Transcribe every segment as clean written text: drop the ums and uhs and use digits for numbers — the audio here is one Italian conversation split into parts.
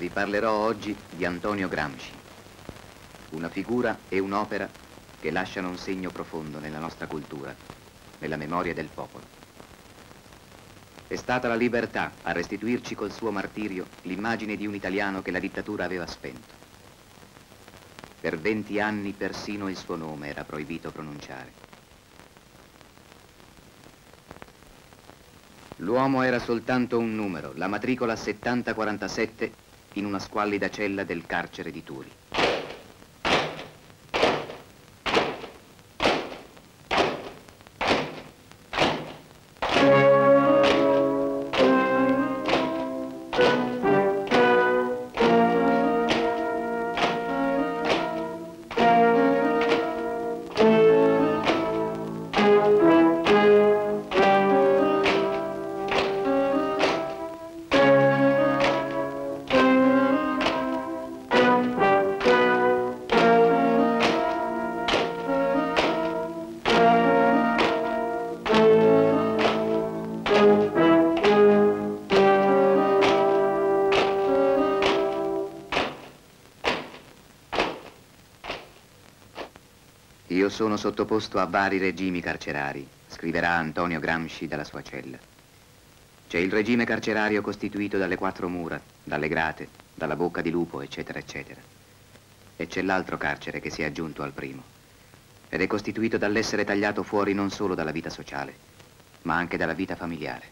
Vi parlerò oggi di Antonio Gramsci, una figura e un'opera che lasciano un segno profondo nella nostra cultura, nella memoria del popolo. È stata la libertà a restituirci col suo martirio l'immagine di un italiano che la dittatura aveva spento. Per 20 anni persino il suo nome era proibito pronunciare. L'uomo era soltanto un numero, la matricola 7047 in una squallida cella del carcere di Turi. Io sono sottoposto a vari regimi carcerari, scriverà Antonio Gramsci dalla sua cella. C'è il regime carcerario costituito dalle 4 mura, dalle grate, dalla bocca di lupo, eccetera, eccetera. E c'è l'altro carcere che si è aggiunto al primo, ed è costituito dall'essere tagliato fuori non solo dalla vita sociale, ma anche dalla vita familiare.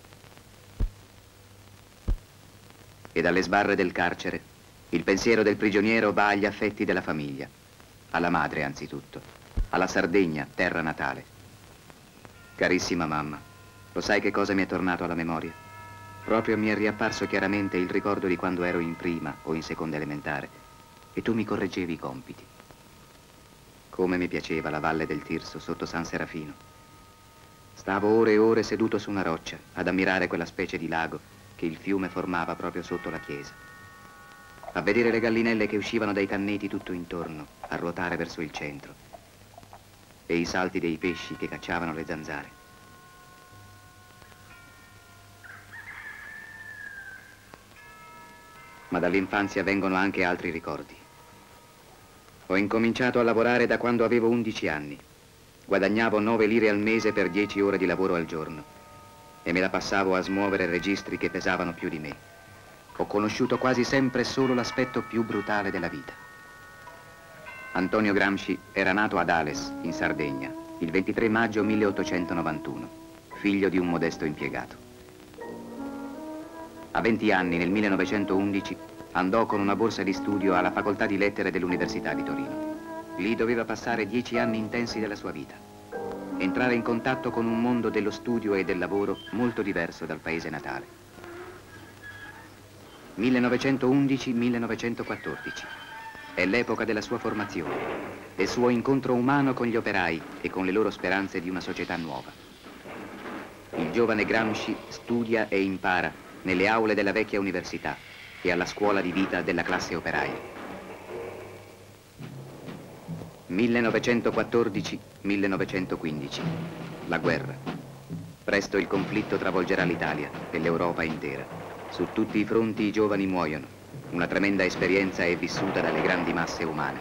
E dalle sbarre del carcere, il pensiero del prigioniero va agli affetti della famiglia, alla madre anzitutto, alla Sardegna, terra natale. Carissima mamma, lo sai che cosa mi è tornato alla memoria? Proprio mi è riapparso chiaramente il ricordo di quando ero in prima o in seconda elementare e tu mi correggevi i compiti. Come mi piaceva la valle del Tirso sotto San Serafino. Stavo ore e ore seduto su una roccia ad ammirare quella specie di lago che il fiume formava proprio sotto la chiesa, a vedere le gallinelle che uscivano dai canneti tutto intorno, a ruotare verso il centro, e i salti dei pesci che cacciavano le zanzare. Ma dall'infanzia vengono anche altri ricordi. Ho incominciato a lavorare da quando avevo 11 anni. Guadagnavo 9 lire al mese per 10 ore di lavoro al giorno e me la passavo a smuovere registri che pesavano più di me. Ho conosciuto quasi sempre solo l'aspetto più brutale della vita. Antonio Gramsci era nato ad Ales, in Sardegna, il 23 maggio 1891, figlio di un modesto impiegato. A 20 anni, nel 1911, andò con una borsa di studio alla Facoltà di Lettere dell'Università di Torino. Lì doveva passare 10 anni intensi della sua vita, entrare in contatto con un mondo dello studio e del lavoro molto diverso dal paese natale. 1911-1914. È l'epoca della sua formazione, del suo incontro umano con gli operai e con le loro speranze di una società nuova. Il giovane Gramsci studia e impara nelle aule della vecchia università e alla scuola di vita della classe operaia. 1914-1915. La guerra. Presto il conflitto travolgerà l'Italia e l'Europa intera. Su tutti i fronti i giovani muoiono. Una tremenda esperienza è vissuta dalle grandi masse umane.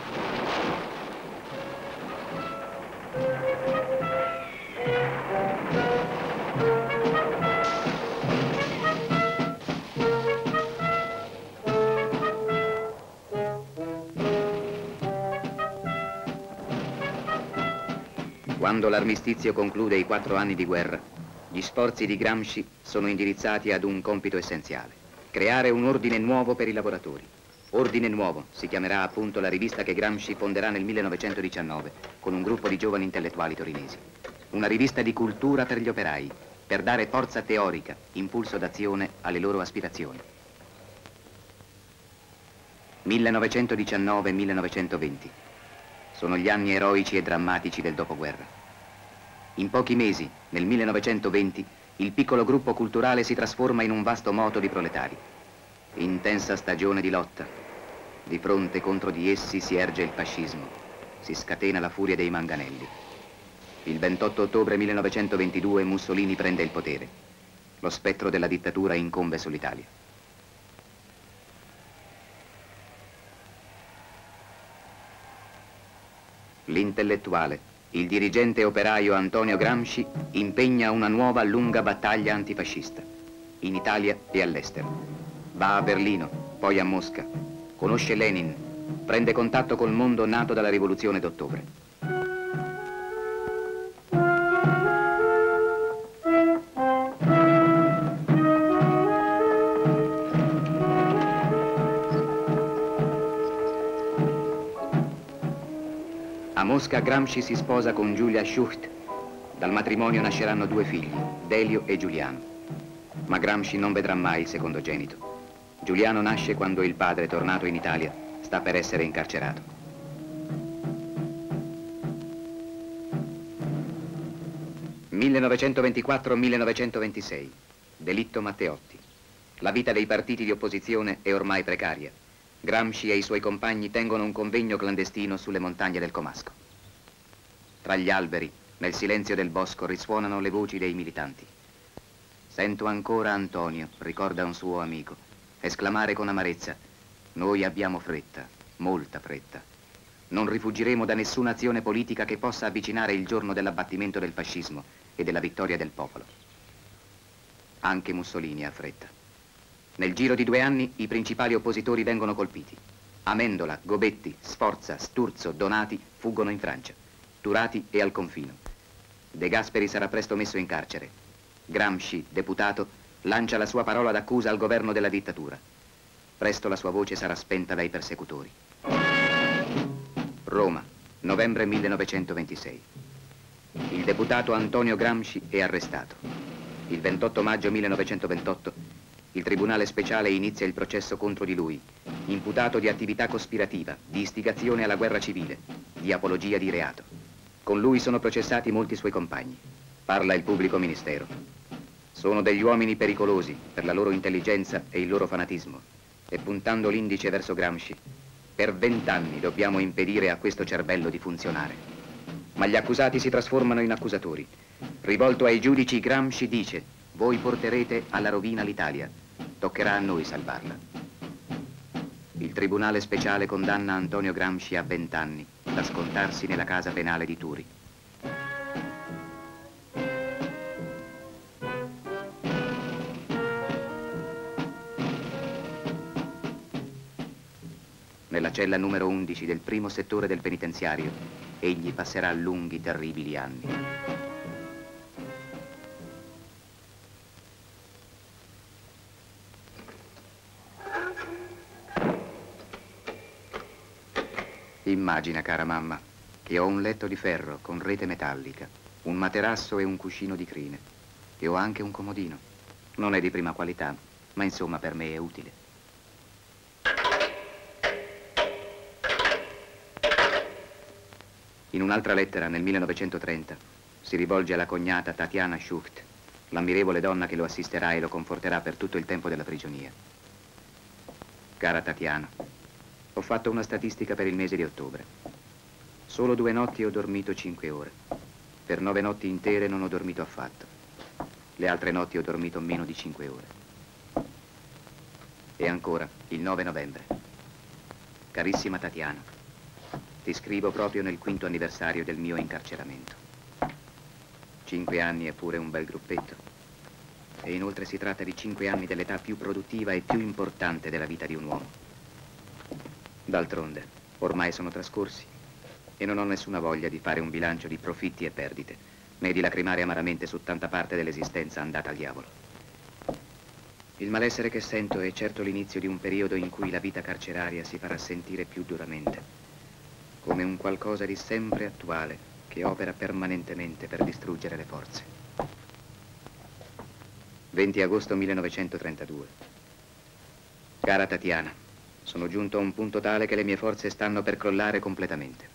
Quando l'armistizio conclude i 4 anni di guerra, gli sforzi di Gramsci sono indirizzati ad un compito essenziale: creare un ordine nuovo per i lavoratori. Ordine Nuovo si chiamerà appunto la rivista che Gramsci fonderà nel 1919 con un gruppo di giovani intellettuali torinesi. Una rivista di cultura per gli operai, per dare forza teorica, impulso d'azione alle loro aspirazioni. 1919-1920. Sono gli anni eroici e drammatici del dopoguerra. In pochi mesi, nel 1920, il piccolo gruppo culturale si trasforma in un vasto moto di proletari. Intensa stagione di lotta. Di fronte contro di essi si erge il fascismo. Si scatena la furia dei manganelli. Il 28 ottobre 1922 Mussolini prende il potere. Lo spettro della dittatura incombe sull'Italia. L'intellettuale, il dirigente operaio Antonio Gramsci impegna una nuova lunga battaglia antifascista, in Italia e all'estero. Va a Berlino, poi a Mosca, conosce Lenin, prende contatto col mondo nato dalla rivoluzione d'ottobre. A Mosca Gramsci si sposa con Julia Schucht. Dal matrimonio nasceranno 2 figli, Delio e Giuliano. Ma Gramsci non vedrà mai il secondogenito. Giuliano nasce quando il padre, tornato in Italia, sta per essere incarcerato. (1924-1926). Delitto Matteotti. La vita dei partiti di opposizione è ormai precaria. Gramsci e i suoi compagni tengono un convegno clandestino sulle montagne del Comasco. Tra gli alberi, nel silenzio del bosco, risuonano le voci dei militanti. Sento ancora Antonio, ricorda un suo amico, esclamare con amarezza: noi abbiamo fretta, molta fretta. Non rifugiremo da nessuna azione politica che possa avvicinare il giorno dell'abbattimento del fascismo e della vittoria del popolo. Anche Mussolini ha fretta. Nel giro di 2 anni i principali oppositori vengono colpiti. Amendola, Gobetti, Sforza, Sturzo, Donati fuggono in Francia. Turati è al confino. De Gasperi sarà presto messo in carcere. Gramsci, deputato, lancia la sua parola d'accusa al governo della dittatura. Presto la sua voce sarà spenta dai persecutori. Roma, novembre 1926. Il deputato Antonio Gramsci è arrestato. Il 28 maggio 1928 il Tribunale Speciale inizia il processo contro di lui, imputato di attività cospirativa, di istigazione alla guerra civile, di apologia di reato. Con lui sono processati molti suoi compagni. Parla il pubblico ministero. Sono degli uomini pericolosi per la loro intelligenza e il loro fanatismo. E puntando l'indice verso Gramsci, per 20 anni dobbiamo impedire a questo cervello di funzionare. Ma gli accusati si trasformano in accusatori. Rivolto ai giudici, Gramsci dice: voi porterete alla rovina l'Italia. Toccherà a noi salvarla. Il Tribunale Speciale condanna Antonio Gramsci a 20 anni, da scontarsi nella casa penale di Turi. Nella cella numero 11 del primo settore del penitenziario, egli passerà lunghi, terribili anni. Immagina, cara mamma, che ho un letto di ferro con rete metallica, un materasso e un cuscino di crine. E ho anche un comodino. Non è di prima qualità, ma insomma per me è utile. In un'altra lettera, nel 1930, si rivolge alla cognata Tatiana Schucht, l'ammirevole donna che lo assisterà e lo conforterà per tutto il tempo della prigionia. Cara Tatiana, ho fatto una statistica per il mese di ottobre. Solo 2 notti ho dormito 5 ore. Per 9 notti intere non ho dormito affatto. Le altre notti ho dormito meno di 5 ore. E ancora, il 9 novembre. Carissima Tatiana, ti scrivo proprio nel 5° anniversario del mio incarceramento. 5 anni è pure un bel gruppetto. E inoltre si tratta di 5 anni dell'età più produttiva e più importante della vita di un uomo. D'altronde, ormai sono trascorsi e non ho nessuna voglia di fare un bilancio di profitti e perdite, né di lacrimare amaramente su tanta parte dell'esistenza andata al diavolo. Il malessere che sento è certo l'inizio di un periodo in cui la vita carceraria si farà sentire più duramente, come un qualcosa di sempre attuale che opera permanentemente per distruggere le forze. 20 agosto 1932. Cara Tatiana, sono giunto a un punto tale che le mie forze stanno per crollare completamente.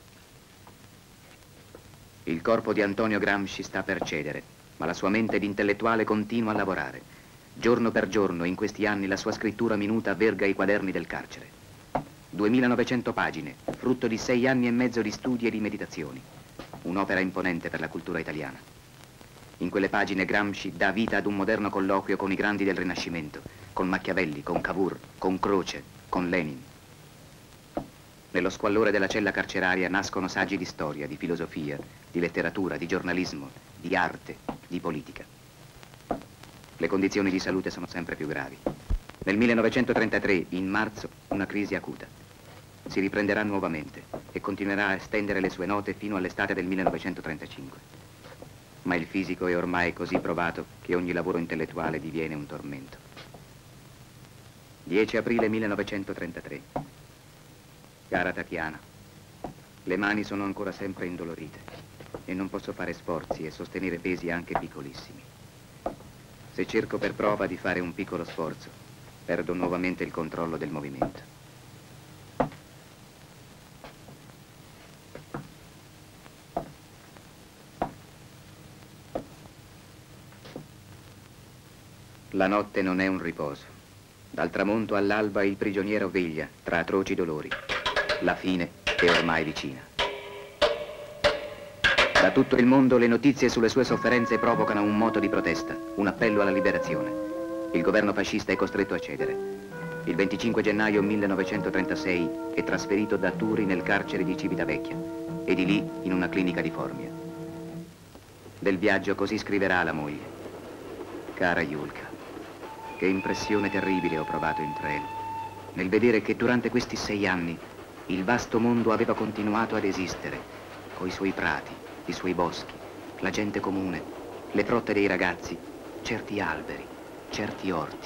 Il corpo di Antonio Gramsci sta per cedere, ma la sua mente d'intellettuale continua a lavorare. Giorno per giorno, in questi anni, la sua scrittura minuta verga i quaderni del carcere. 2900 pagine, frutto di 6 anni e mezzo di studi e di meditazioni. Un'opera imponente per la cultura italiana. In quelle pagine Gramsci dà vita ad un moderno colloquio con i grandi del Rinascimento, con Machiavelli, con Cavour, con Croce, con Lenin. Nello squallore della cella carceraria nascono saggi di storia, di filosofia, di letteratura, di giornalismo, di arte, di politica. Le condizioni di salute sono sempre più gravi. Nel 1933, in marzo, una crisi acuta. Si riprenderà nuovamente e continuerà a estendere le sue note fino all'estate del 1935. Ma il fisico è ormai così provato che ogni lavoro intellettuale diviene un tormento. 10 aprile 1933. Cara Tatiana, le mani sono ancora sempre indolorite e non posso fare sforzi e sostenere pesi anche piccolissimi. Se cerco per prova di fare un piccolo sforzo, perdo nuovamente il controllo del movimento. La notte non è un riposo. Dal tramonto all'alba il prigioniero veglia tra atroci dolori. La fine è ormai vicina. Da tutto il mondo le notizie sulle sue sofferenze provocano un moto di protesta, un appello alla liberazione. Il governo fascista è costretto a cedere. Il 25 gennaio 1936 è trasferito da Turi nel carcere di Civitavecchia e di lì in una clinica di Formia. Del viaggio così scriverà la moglie. Cara Julka, che impressione terribile ho provato in treno nel vedere che durante questi 6 anni il vasto mondo aveva continuato ad esistere, coi suoi prati, i suoi boschi, la gente comune, le frotte dei ragazzi, certi alberi, certi orti.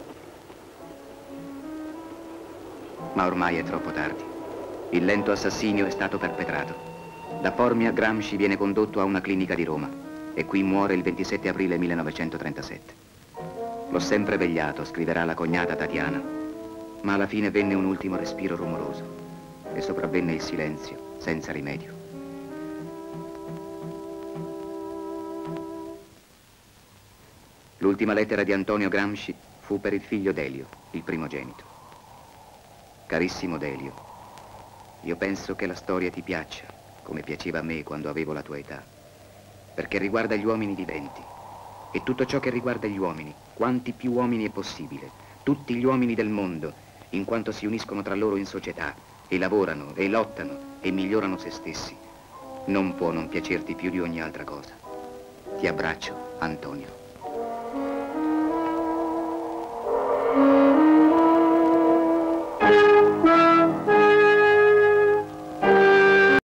Ma ormai è troppo tardi. Il lento assassinio è stato perpetrato. Da Formia Gramsci viene condotto a una clinica di Roma e qui muore il 27 aprile 1937. L'ho sempre vegliato, scriverà la cognata Tatiana, ma alla fine venne un ultimo respiro rumoroso e sopravvenne il silenzio senza rimedio. L'ultima lettera di Antonio Gramsci fu per il figlio Delio, il primogenito. Carissimo Delio, io penso che la storia ti piaccia, come piaceva a me quando avevo la tua età, perché riguarda gli uomini viventi. E tutto ciò che riguarda gli uomini, quanti più uomini è possibile, tutti gli uomini del mondo, in quanto si uniscono tra loro in società, e lavorano, e lottano, e migliorano se stessi, non può non piacerti più di ogni altra cosa. Ti abbraccio, Antonio.